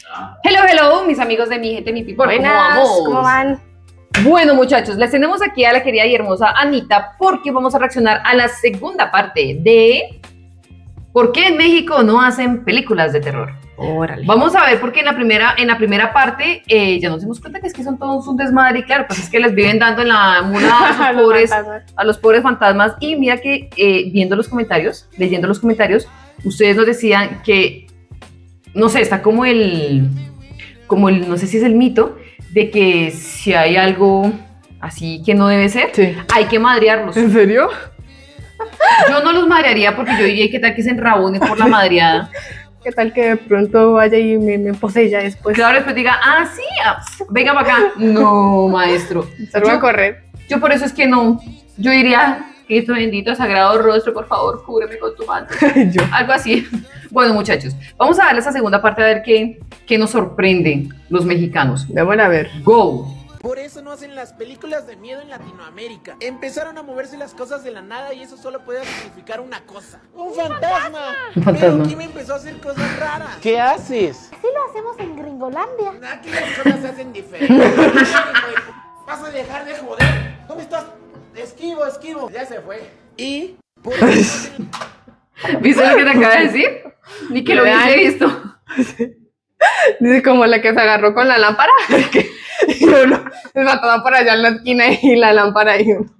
Hello, hello, mis amigos de Mi Gente, Mi People. Buenas, ¿Cómo vamos? ¿cómo van? Bueno, muchachos, les tenemos aquí a la querida y hermosa Anita porque vamos a reaccionar a la segunda parte de ¿por qué en México no hacen películas de terror? Órale. Vamos a ver porque en la primera parte ya nos dimos cuenta que es que son todos un desmadre y claro, pues es que les viven dando en la mula a los pobres fantasmas y mira que leyendo los comentarios, ustedes nos decían que, no sé, está como el, no sé si es el mito de que si hay algo así que no debe ser, Sí. hay que madrearlos. ¿En serio? Yo no los madrearía porque yo diría que tal que se enrabonen por la madreada. ¿Qué tal que de pronto vaya y me posea después? Claro, después diga, sí, venga para acá. No, maestro. Se va a correr. Yo por eso es que no. Yo diría, Cristo bendito, sagrado rostro, por favor, cúbreme con tu manto. Yo. Algo así. Bueno, muchachos, vamos a darle esa segunda parte a ver qué nos sorprenden los mexicanos. Vamos a ver. Go. Por eso no hacen las películas de miedo en Latinoamérica. Empezaron a moverse las cosas de la nada y eso solo puede significar una cosa. ¡Un fantasma! Un fantasma. Pero Kim empezó a hacer cosas raras. ¿Qué haces? Así lo hacemos en Gringolandia. Aquí las cosas se hacen diferentes. Vas a dejar de joder. ¿Dónde estás? Esquivo. Ya se fue. Y... por eso ¿Viste lo que te acaba de decir? Ni que lo hubiese visto. Dice como la que se agarró con la lámpara. Y uno se mató por allá en la esquina y la lámpara y uno.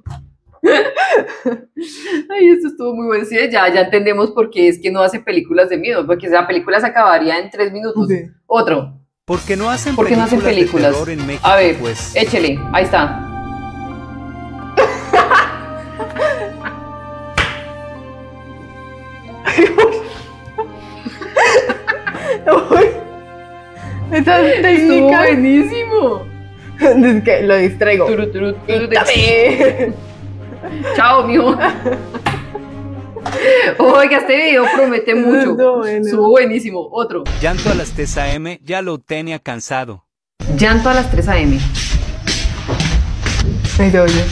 Ay, esto estuvo muy bueno. Sí, ya entendemos por qué es que no hacen películas de miedo, porque esa película se acabaría en 3 minutos. Sí. Otro. ¿Por qué no hacen ¿Por qué no hacen películas? de terror en México? A ver, Pues échele. Ahí está. Esa Estuvo técnica. buenísimo. Es que lo distraigo. Quítame. Chao, mijo. Oiga, este video promete mucho. Estuvo bueno. Estuvo buenísimo. Otro. llanto a las 3 a.m. ya lo tenía cansado. Llanto a las 3 a.m. Ahí se oye.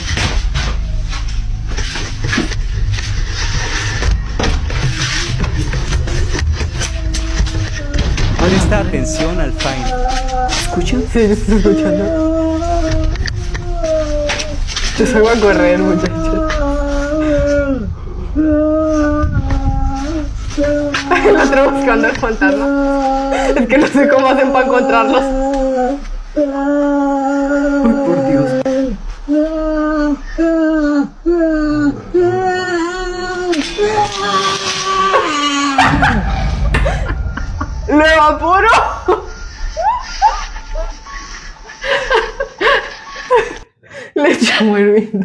Presta atención al fine. ¿Escuchan? Sí, yo estoy escuchando. Yo salgo a correr, muchachos. El otro buscando el fantasma. Es que no sé cómo hacen para encontrarlos. Ay, por Dios. ¡Lo evaporo! Le echamos hirviendo.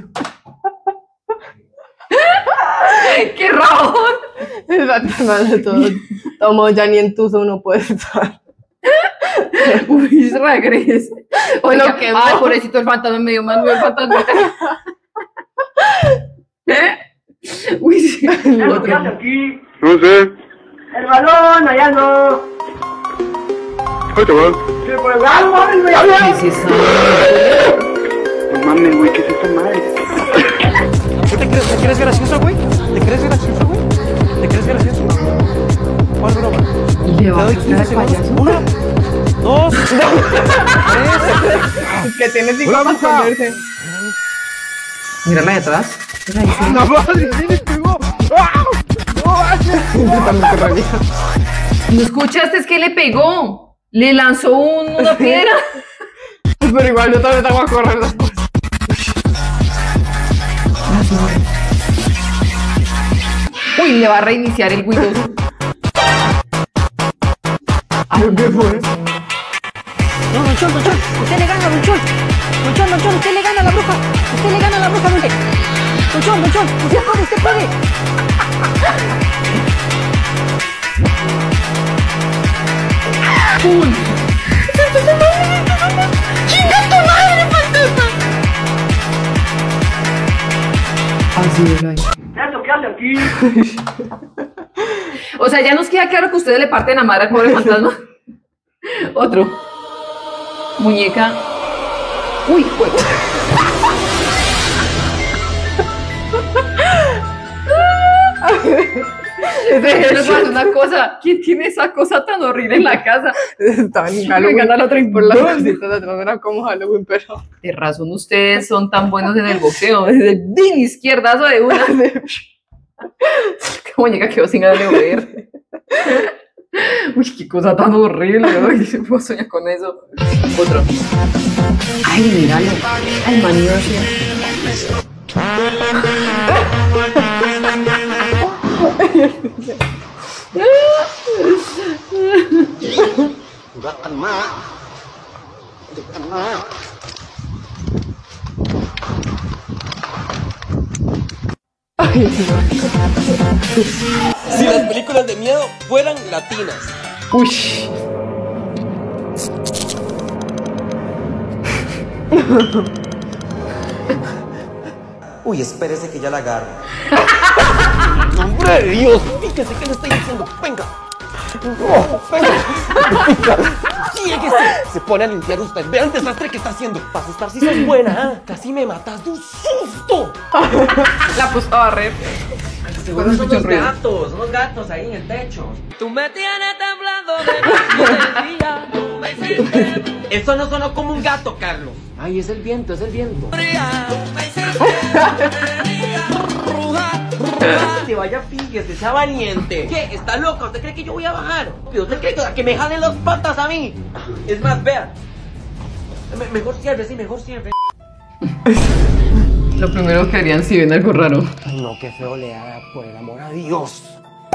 ¡Qué rabón! El fantasma de todo. Tomo, ya ni en Tuzo uno puede estar. Uy, regrese. Oiga, Lo quemó. ay, pobrecito el fantasma, me dio más miedo el fantasma. Uy, sí. Otro. aquí? No sé. El balón, allá no. Ahí te va. Se fue el balón, allá ¿Qué no. es eso? No mames, güey, ¿qué es esta madre? ¿Qué te crees gracioso, güey? ¿Te crees gracioso, güey? ¿Te crees gracioso? ¿Cuál broma? Le va a Te doy gustar 15 al segundos. payaso. 1, 2, 3. Es que tiene 5 para esconderse. Mírala de atrás. Mira ahí, sí. No mames, sí le pegó. Yo también correría. ¿No escuchaste? Es que le pegó. Le lanzó una piedra. Pero igual yo también tengo a correr después. Uy, le va a reiniciar el Windows. ¿Qué fue? No, Monchón, usted le gana, Monchón. Monchón, usted le gana a la bruja. Usted le gana a la bruja, Monchón, usted puede. Uy. Así es, ahí. ¿Eso qué hace aquí? O sea, ya nos queda claro que ustedes le parten a madre al pobre fantasma. Otro. Muñeca. Uy, juego. Les voy a decir una cosa, ¿quién tiene esa cosa tan horrible en la casa? Estaban en Halloween. Me gana la otra Por las cositas atrás era como Halloween, pero... De razón, ustedes son tan buenos en el boxeo. Desde el din izquierdazo de una. Qué muñeca quedó sin ganas de mover. Uy, qué cosa tan horrible. Ay, se puedo soñar con eso. Otro. Ay, míralo. Ay, manido así. Si las películas de miedo fueran latinas. Uy. Uy, espérese que ya la agarro. ¡Hombre de Dios! Fíjese que le estoy diciendo. ¡Venga! ¡Venga! ¡Síguese! Se pone a limpiar usted. Vea el desastre que está haciendo. Vas a estar si sos buena, ¿eh? Casi me matas de un susto. La puso a barrer. Seguro son unos gatos ahí en el techo. Tú me tienes temblando de día. Eso no sonó como un gato, Carlos. Ay, es el viento, es el viento. Se vaya, fíjese, sea valiente. ¿Qué? ¿Está loca? ¿Usted cree que yo voy a bajar? ¿Usted cree que me jalen las patas a mí? Es más, vea. Mejor cierre, sí, mejor cierre. Lo primero que harían si ven algo raro. Ay, no, qué feo le haga, por el amor a Dios.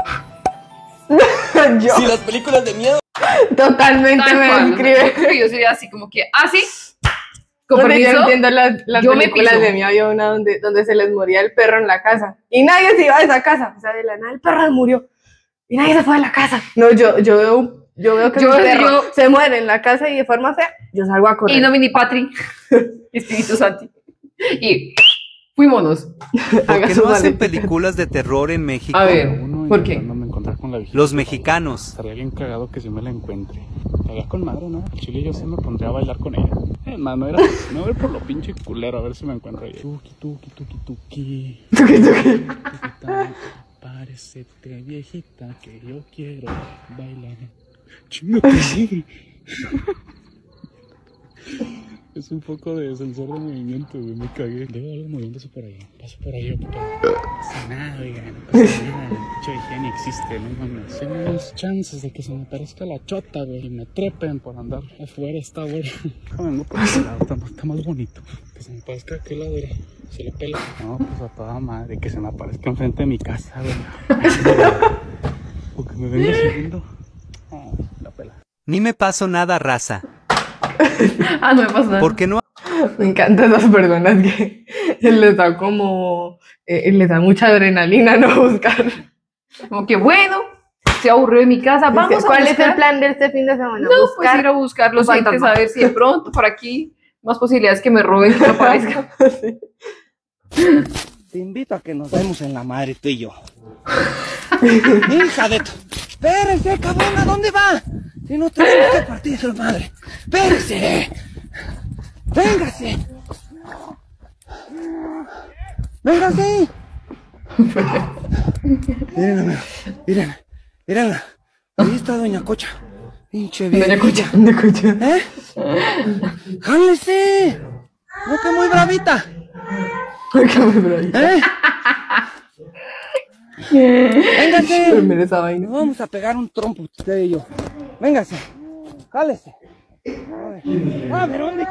Yo. Si las películas de miedo. Totalmente Tal me cual, describe. yo sería así como que, ¿sí? Con Donde yo permiso, entiendo las yo me películas piso. de mí, había una donde se les moría el perro en la casa y nadie se iba de esa casa, o sea, de la nada el perro se murió y nadie se fue de la casa. No, yo veo que Yo- mi perro yo- se muere en la casa y de forma fea, yo salgo a correr. Y no mini patri, Espíritu Santo. Y fuímonos. ¿Por Haga qué su no hacen maldita. películas de terror en México? A ver, ¿por qué? Intentándome encontrar con la viejita. Los mexicanos. Estaría bien cagado que si me la encuentre. Estaría con madre, ¿no? El chile yo sí me pondría a bailar con ella. No, no era por lo pinche culero, a ver si me encuentro ella. Tuki, tuki, tuki, tuki. Tuquita, parecete viejita que yo quiero bailar. Chinga tu madre. Es un poco de sensor de movimiento, güey, me cagué. Veo algo moviéndose por ahí. Paso por ahí, papá. No pasa nada, oiga, no pasa nada. El pinche viejía ni existe, no mames. Tengo unas chances de que se me parezca la chota, güey, y me trepen por andar afuera esta hora. Vengo por este lado, está más bonito. Que se me parezca a aquel lado, era. Se le pela. No, pues a toda madre, que se me aparezca enfrente de mi casa, güey. O que me venga siguiendo. Oh, la pela. Ni me pasó nada, raza. No me pasa nada. ¿Por qué no? Me encantan esas personas que les da como, les da mucha adrenalina no buscar. Como que bueno, se aburrió de mi casa, vamos a ¿Cuál es buscar. el plan de este fin de semana? No, pues ir a buscar los fantasma. entes, a ver si de pronto por aquí más posibilidades que me roben, que me aparezcan. Te invito a que nos vemos en la madre, tú y yo. Hija de tu... Espérese, cabrón, ¿a dónde va? Si no tenemos que partir su madre. Espérese. Véngase. Véngase. Miren, miren, miren. Ahí está Doña Cocha. Pinche vieja. Doña Cocha. ¿Eh? ¡Jálese! No, que muy bravita. ¿Eh? Véngase. Pero mira esa vaina. Nos vamos a pegar un trompo usted y yo. Véngase. Jálese. A ver, ¿dónde?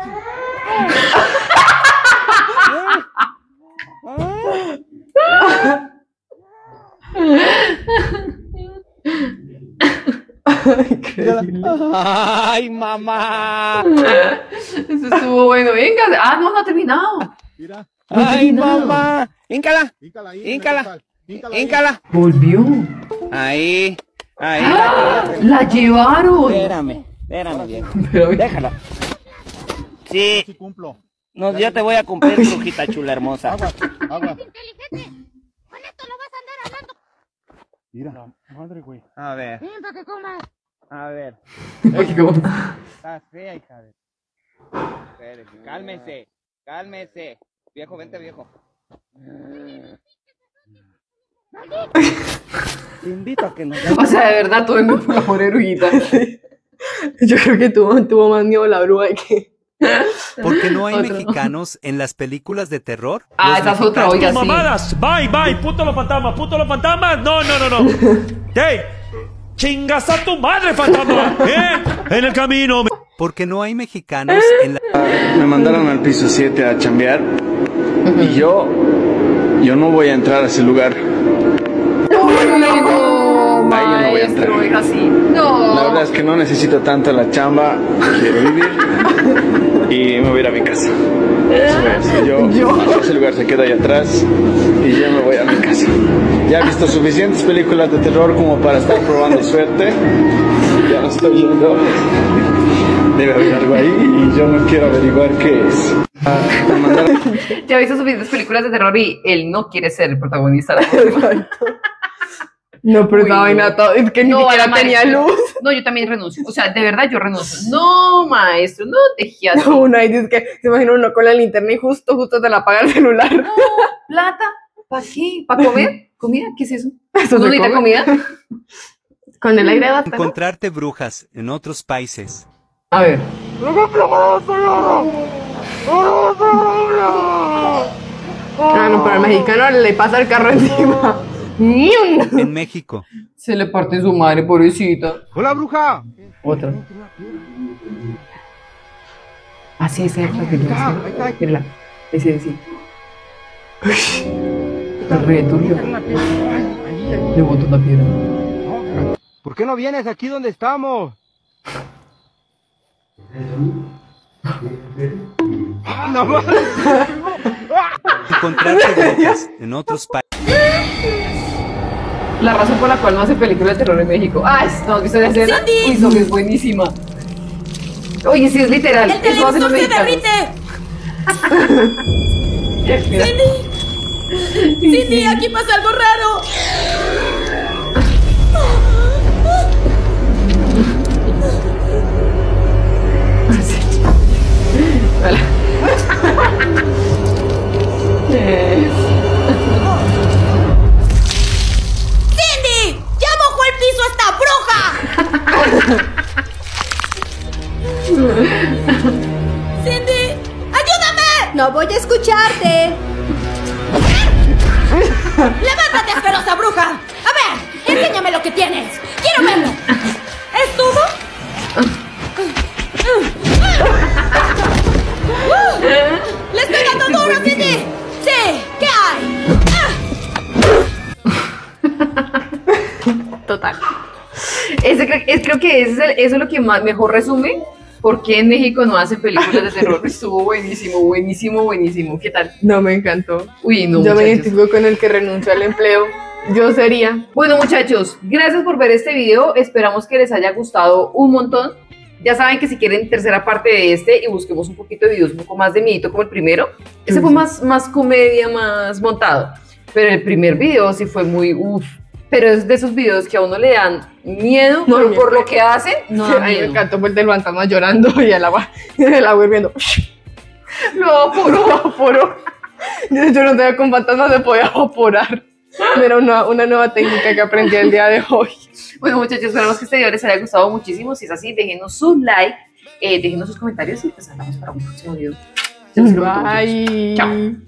¡Ay, mamá! Eso estuvo bueno, venga. No ha terminado. Mira. ¡Ay, mamá! ¡Híncala! ¡Híncala! ¡Híncala! Volvió. Ahí. Ahí. La llevaron. Espérame viejo. Pero- Déjala. Sí. Sí cumplo. No, yo te voy a cumplir, brujita chula hermosa. Agua. Inteligente. Con esto no vas a andar hablando. Mira. Madre, güey. A ver, Ven para que comas. a ver. Oye, ¿cómo? Estás fea, hija de... Espérese, cálmese. Cálmese. Viejo, vente, viejo. Te invito a que nos O sea, de verdad, tuve mi por erudita. Yo creo que tuvo más miedo la bruja que... Porque no hay Otro. mexicanos en las películas de terror. Ah, Los esa es otra, mexicanos- oiga, sí. Mamadas, bye, bye, puto los fantasmas, no. ¡Hey! ¡Chingas a tu madre, fantasma! En el camino. Porque no hay mexicanos en la... Me mandaron al piso 7 a chambear y yo no voy a entrar a ese lugar. No, Ahí yo no voy a entrar. maestro, oiga, sí. La No. verdad es que no necesito tanto la chamba, quiero vivir y me voy a ir a mi casa. Eso voy a hacer yo. Ese lugar se queda ahí atrás y yo me voy a mi casa. Ya he visto suficientes películas de terror como para estar probando suerte. Ya no estoy yendo. Debe haber algo ahí y yo no quiero averiguar qué es. Me mandaron... Ya he visto suficientes películas de terror y él no quiere ser el protagonista de la próxima. No, pero Uy, esa no. vaina todo, es que ni No, siquiera a la tenía madre. luz. No, yo también renuncio. O sea, de verdad yo renuncio. No, maestro, no te gias. Uno ahí dice que se imagina uno con la linterna y justo te la apaga el celular. No, plata. ¿Para qué? ¿Para comer? ¿Comida? ¿Qué es eso? Eso ¿No se necesita come. comida? Con el aire basta, ¿no? Encontrarte brujas en otros países. A ver. Ah, no, pero al mexicano le pasa el carro encima. En México. Se le parte su madre, pobrecita. ¡Hola, bruja! Otra. Ah, sí, esa es la que yo decía. Mírala. Ese, sí. El rey turbio. Le botó una piedra. ¿Por qué no vienes aquí donde estamos? ¡No mames! Encontrarte brujas en otros países. La razón por la cual no hace películas de terror en México. Ah, ¿no has visto la escena? Uy, eso que es buenísima. Oye, sí, es literal. ¡El Eso hacen los televisor se mexicanos. derrite! Mira. Cindy, aquí pasa algo raro. Hola. ¡Cindy! ¡Ya mojó el piso esta bruja! ¡Cindy! ¡Ayúdame! No voy a escucharte. ¡Levántate, asquerosa bruja! A ver, enséñame lo que tienes. ¡Quiero verlo! ¿Es todo? ¡Le estoy dando duro, Cindy! ¡Sí! ¿Qué hay? Total. Creo que eso es lo que mejor resume por qué en México no hacen películas de terror. Estuvo buenísimo, buenísimo, buenísimo. ¿Qué tal? No, me encantó. Uy, no, Yo me muchachos. identifico con el que renunció al empleo. Yo sería. Bueno, muchachos, gracias por ver este video. Esperamos que les haya gustado un montón. Ya saben que si quieren tercera parte de este y busquemos un poquito de videos un poco más de miedito como el primero, ese fue más comedia, más montado. Pero el primer video sí fue muy uff. Pero es de esos videos que a uno le dan miedo por lo que hacen. No Sí, da a mí me miedo. encantó el del fantasma llorando y el agua hirviendo. Lo evaporó. Yo no sabía con fantasmas se podía evaporar. Era una nueva técnica que aprendí el día de hoy. Bueno, muchachos, esperamos que este video les haya gustado muchísimo. Si es así, déjenos su like, déjenos sus comentarios y pues hablamos para un próximo video. Bye. Chao.